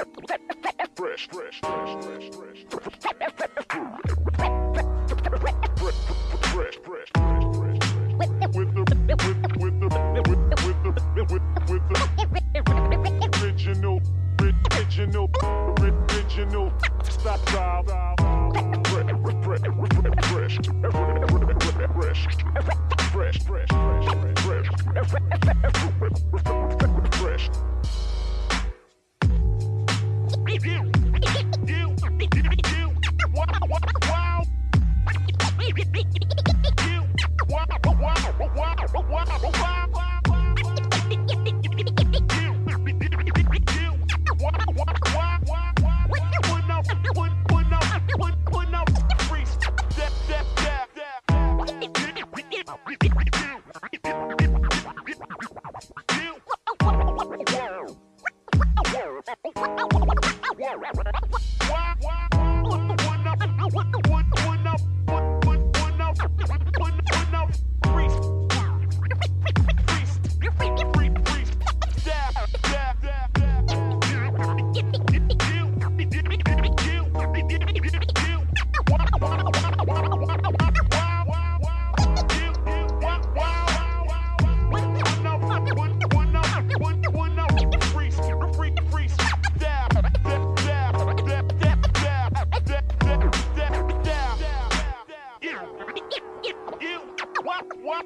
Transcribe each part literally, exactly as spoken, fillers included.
Fresh, fresh, fresh, fresh, fresh, fresh, fresh, fresh, fresh, with the, with, with the, with, with the, with, with the original, original, original style, fresh, fresh, fresh, fresh, fresh, fresh, fresh. You, you, you, you, wow, wow, wow. You, wow, wow, wow, wow, wow, wow.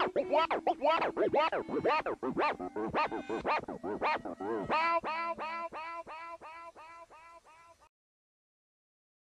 Wow, wow, wow, wow, wow, wow, wow, wow, wow, wow, wow, wow.